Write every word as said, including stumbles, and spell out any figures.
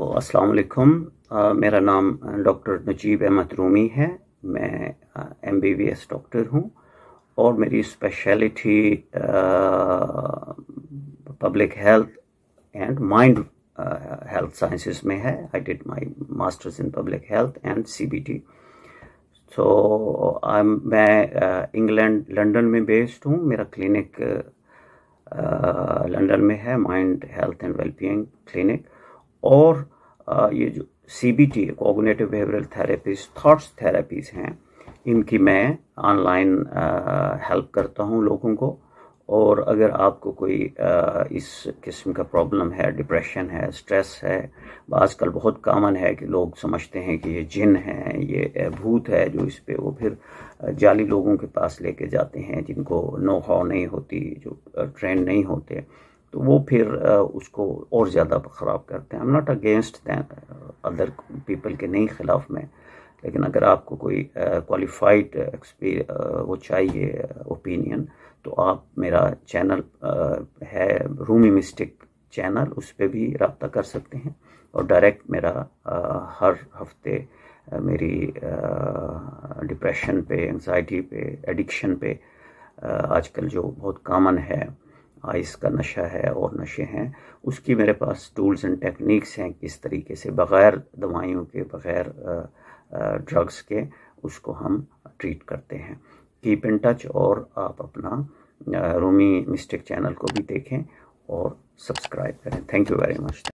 अस्सलाम वालेकुम। अ, मेरा नाम डॉक्टर नजीब अहमद रूमी है। मैं M B B S doctor हूँ और मेरी speciality public health and mind health sciences में है। I did my masters in public health and C B T. So मैं इंग्लैंड लंदन में बेस्ड हूँ। मेरा क्लिनिक लंदन में है, mind health and wellbeing clinic. और uh, ये जो C B T cognitive behavioural therapies, thoughts therapies हैं, इनकी मैं ऑनलाइन हेल्प करता हूँ लोगों को। और अगर आपको कोई uh, इस किस्म का प्रॉब्लम है, डिप्रेशन है, स्ट्रेस है, आजकल बहुत कॉमन है कि लोग समझते हैं कि ये जिन है, ये भूत है जो इस पे वो फिर जाली लोगों के पास लेके जाते हैं जिनको नो हाउ नहीं होती, जो ट्रेन नहीं होते, तो वो फिर उसको और ज़्यादा ख़राब करते हैं। I am not against other people के नहीं खिलाफ में, लेकिन अगर आपको कोई क्वालिफाइड uh, वो चाहिए ओपिनियन, तो आप मेरा चैनल uh, है रूमी मिस्टिक चैनल, उस पर भी रब्ता कर सकते हैं। और डायरेक्ट मेरा uh, हर हफ्ते uh, मेरी डिप्रेशन पे, एंजाइटी पे, एडिक्शन पे, uh, आजकल जो बहुत कॉमन है, आइस का नशा है और नशे हैं, उसकी मेरे पास टूल्स एंड टेक्निक्स हैं किस तरीके से बग़ैर दवाइयों के, बग़ैर ड्रग्स के उसको हम ट्रीट करते हैं। कीप इन टच और आप अपना रूमी मिस्टिक चैनल को भी देखें और सब्सक्राइब करें। Thank you very much.